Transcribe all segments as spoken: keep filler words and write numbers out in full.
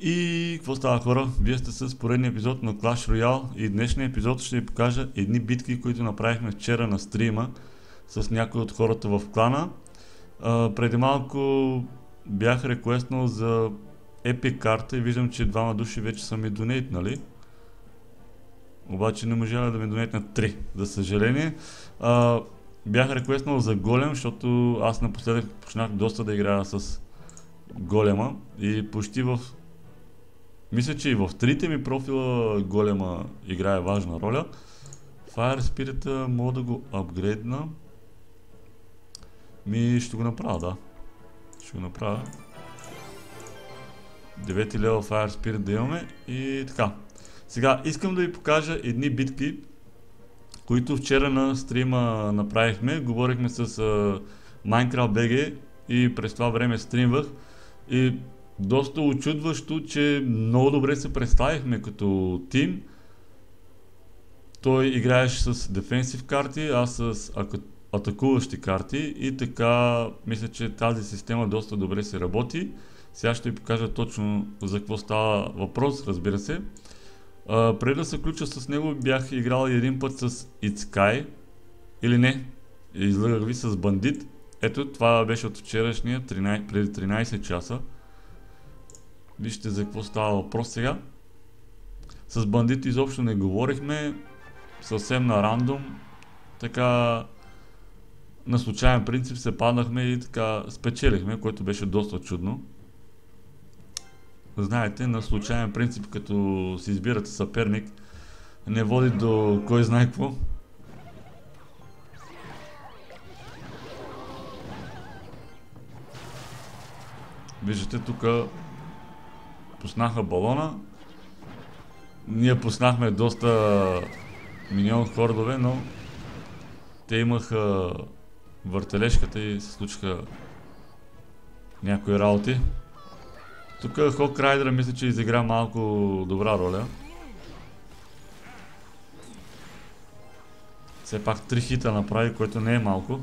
И какво става, хора? Вие сте с поредния епизод на Clash Royale и днешния епизод ще ви покажа едни битки, които направихме вчера на стрима с някои от хората в клана. А, преди малко бях реквестнал за Epic карта и виждам, че двама души вече са ми донейтнали. Обаче не можа да ми донейтнат три, за съжаление. А, бях реквестнал за голем, защото аз напоследък почнах доста да играя с голема и почти в... Мисля, че и в трите ми профила голема играе важна роля. Fire Spirit мога да го апгрейдна. Ми ще го направя, да. Ще го направя. девети левел Fire Spirit да имаме и така. Сега искам да ви покажа едни битки, които вчера на стрима направихме. Говорихме с uh, Minecraft би джи и през това време стримвах. И доста очудващо, че много добре се представихме като тим. Той играеше с дефенсив карти, аз с атакуващи карти и така мисля, че тази система доста добре се работи. Сега ще ви покажа точно за какво става въпрос, разбира се. А, преди да се включа с него бях играл един път с It's Sky, или не, излъгах ви с бандит. Ето, това беше от вчерашния, тринайсет, преди тринайсет часа. Вижте за какво става въпрос сега. С бандит изобщо не говорихме, съвсем на рандом, така на случайен принцип се паднахме и така спечелихме, което беше доста чудно. Знаете, на случайен принцип, като си избирате съперник, не води до кой знае какво. Виждате, тук пуснаха балона. Ние пуснахме доста миньон хордове, но те имаха въртележката и се случиха някои работи. Тук Хок Райдера мисля, че изигра малко добра роля. Все пак три хита направи, което не е малко.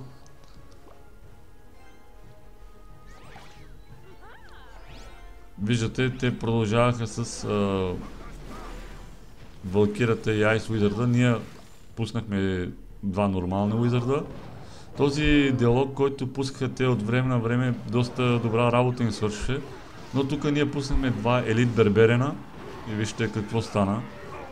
Виждате, те продължаваха с а, Валкирата и Айс Уизарда. Ние пуснахме два нормални Уизарда. Този диалог, който пускаха те от време на време, доста добра работа им свършеше. Но тук ние пуснахме два елит берберена и вижте какво стана.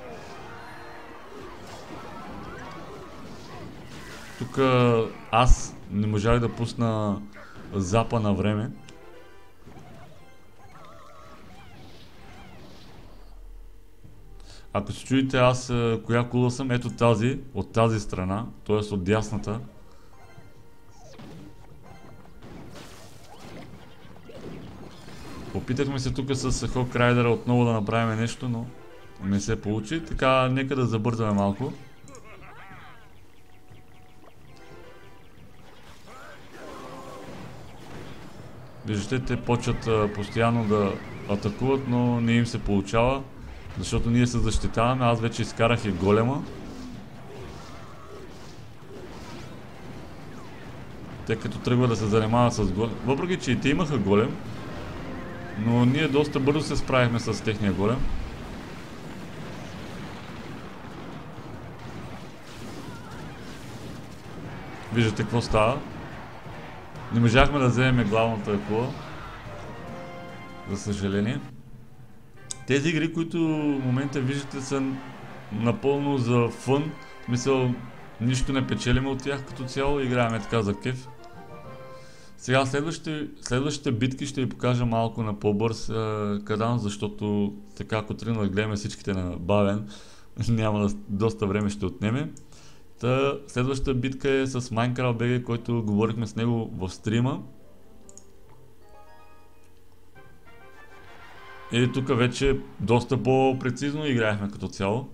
Тук аз не можах да пусна запа на време. Ако се чуете аз коя кула съм, ето тази, от тази страна, т.е. от дясната. Опитахме се тук с Хок Райдера отново да направим нещо, но не се получи. Така, нека да забързаме малко. Виждате, те почват а, постоянно да атакуват, но не им се получава. Защото ние се защитаваме, аз вече изкарах и голема. Те като тръгва да се занимават с голем. Въпреки че и те имаха голем, но ние доста бързо се справихме с техния голем. Виждате какво става. Не можахме да вземем главната кула, за съжаление. Тези игри, които в момента виждате, са напълно за фън. В смисъл, нищо не печелиме от тях като цяло, играеме така за кеф. Сега следващите, следващите битки ще ви покажа малко на по-бърз е, каданс, защото така ако тръгнем да гледаме всичките на бавен, няма да, доста време ще отнеме. Та, следващата битка е с Minecraft би джи, който говорихме с него в стрима. И тук вече доста по-прецизно играехме като цяло.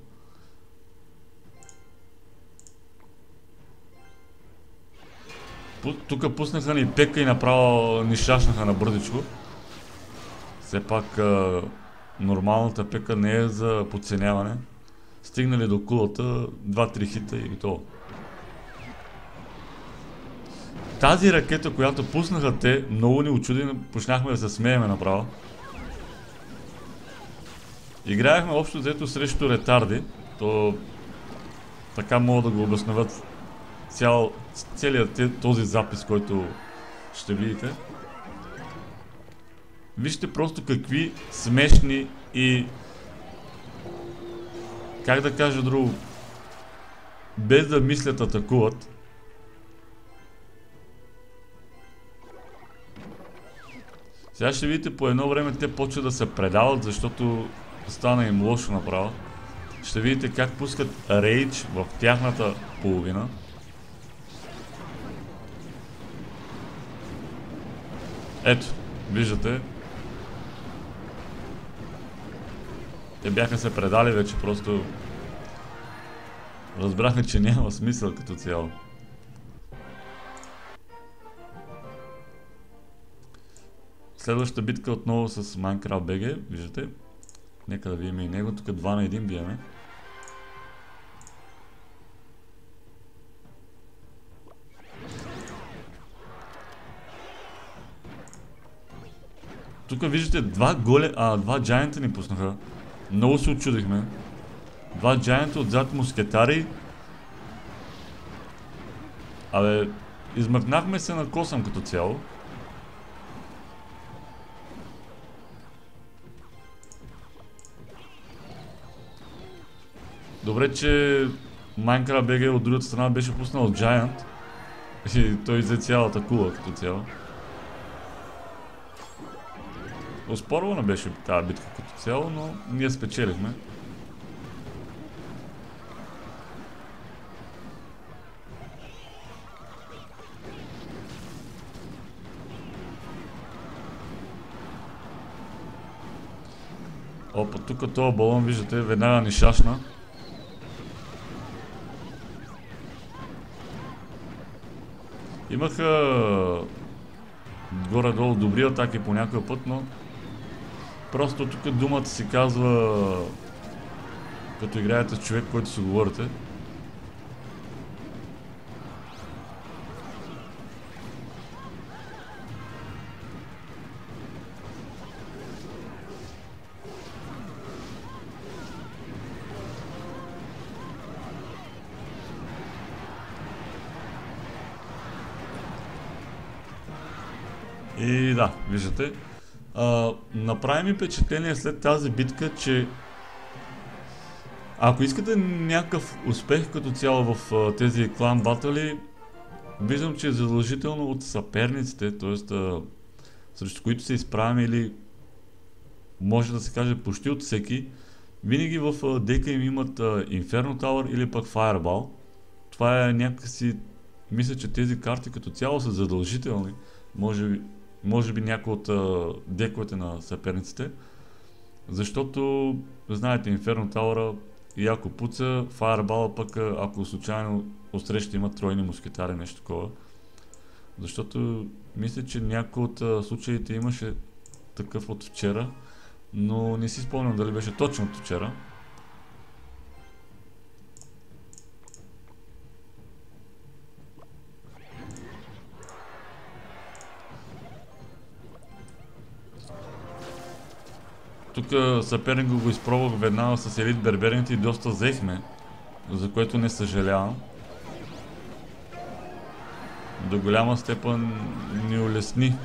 Тук пуснаха ни пека и направо ни шашнаха на бързичко. Все пак а, нормалната пека не е за подценяване. Стигнали до кулата, два-три хита и готово. Тази ракета, която пуснаха те, много ни очуди, почнахме да се смееме направо. Играехме общо взето срещу ретарди. То така мога да го обосноват цял, целият този запис, който ще видите. Вижте просто какви смешни и, как да кажа друго, без да мислят атакуват. Сега ще видите, по едно време те почват да се предават, защото стана им лошо направо. Ще видите как пускат рейдж в тяхната половина. Ето, виждате. Те бяха се предали вече, просто разбрахме, че няма смисъл като цяло. Следващата битка отново с Minecraft би джи, виждате. Нека да видим и него, тук два на един биеме. Тук виждате два голе, а два джайанта ни пуснаха. Много се очудихме. Два джайанта отзад мускетари. Абе, измъкнахме се на косъм като цяло. Добре, че Minecraft би джи от другата страна беше пуснал Giant и той взе цялата кула като цяло. Оспорвана беше тази битка като цяло, но ние спечелихме. Опа, тук този балон, виждате, веднага ни шашна. Имаха горе-долу добри атаки по някой път, но просто тук думата си казва, като играете с човек, който си говорите. И да, виждате. А, направи ми впечатление след тази битка, че ако искате някакъв успех като цяло в а, тези клан батали, виждам, че е задължително от съперниците, т.е. срещу които се изправяме, или може да се каже почти от всеки, винаги в а, дека им имат а, Inferno Tower или пък Fireball. Това е някакси, мисля, че тези карти като цяло са задължителни, може би. Може би някои от а, дековете на съперниците, защото, знаете, Inferno Tower яко пуца, Fireball пък, ако случайно отсреща има тройни мускетари, нещо такова. Защото мисля, че някои от а, случаите имаше такъв от вчера, но не си спомням дали беше точно от вчера. Тук съперника го изпробвах веднага с елит берберните и доста взехме, за което не съжалявам. До голяма степен ни улесни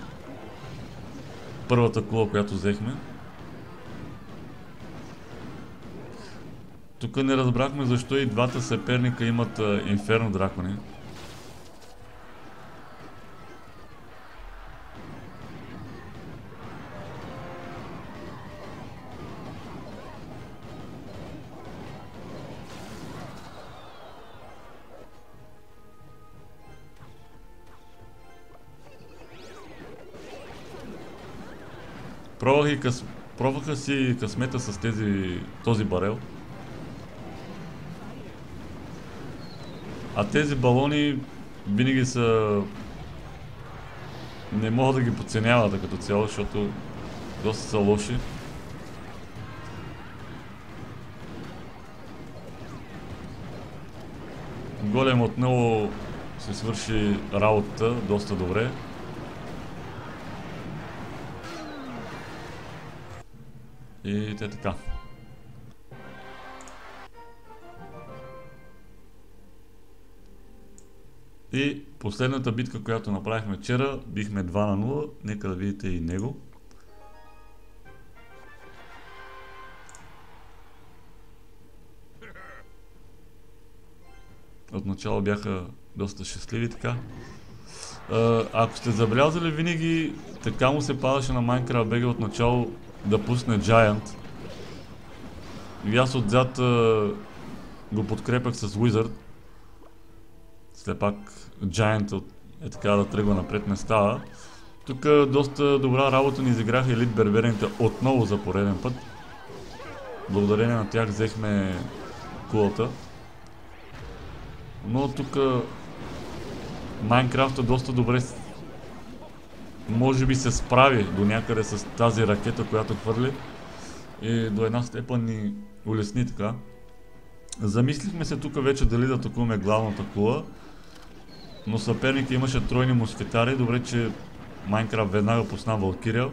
първата кула, която взехме. Тук не разбрахме защо и двата съперника имат инферно дракони. Пробвах и къс... Пробваха си късмета с тези... този барел. А тези балони винаги са... Не мога да ги подценявате като цяло, защото доста са лоши. Голем отново се свърши работата доста добре. И те така. И последната битка, която направихме вчера, бихме два на нула, нека да видите и него. Отначало бяха доста щастливи така. Ако сте забелязали, винаги така му се падаше на Minecraft би джи отначало да пусне Giant. И аз отзад го подкрепях с Wizard. След пак Giant е така да тръгва напред не става. Тук доста добра работа ни изиграха Елит Берберените отново за пореден път. Благодарение на тях взехме кулата. Но тук Майнкрафт доста добре може би се справи до някъде с тази ракета, която хвърли. И до една степен ни улесни така. Замислихме се тук вече дали да атакуваме главната кула. Но съперника имаше тройни мускетари, добре че Майнкрафт веднага пусна Валкирия.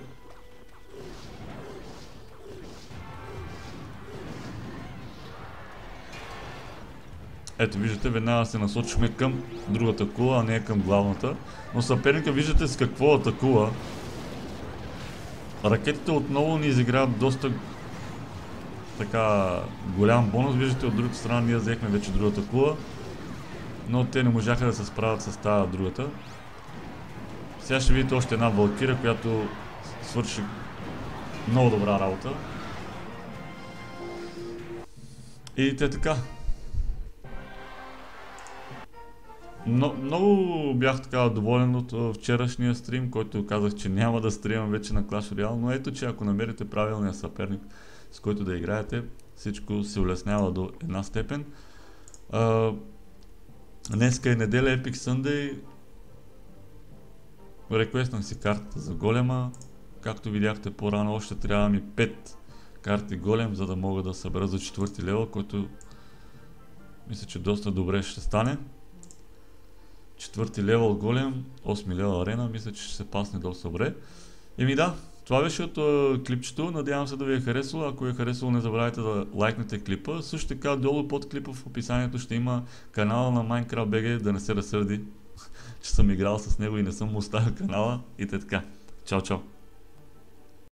Ето виждате, веднага се насочихме към другата кула, а не към главната. Но съперника виждате с какво атакува. Ракетите отново ни изиграват доста така голям бонус. Виждате, от другата страна ние взехме вече другата кула. Но те не можаха да се справят с тази другата. Сега ще видите още една Валкирия, която свърши много добра работа. И те така. Но, много бях така доволен от вчерашния стрим, който казах, че няма да стримам вече на Clash Royale, но ето, че ако намерите правилния съперник, с който да играете, всичко се улеснява до една степен. А, днеска е неделя, Epic Sunday. Реквестнах си картата за голема. Както видяхте по-рано, още трябва ми пет карти голем, за да мога да събера за четвърти левел, който мисля, че доста добре ще стане. Четвърти левел голем, осми левел арена, мисля, че ще се пасне доста добре. Еми да, това беше от uh, клипчето, надявам се да ви е харесало. Ако ви е харесало, не забравяйте да лайкнете клипа. Също така долу под клипа в описанието ще има канала на Minecraft би джи, да не се разсърди, че съм играл с него и не съм му оставил канала. И така. Чао, чао!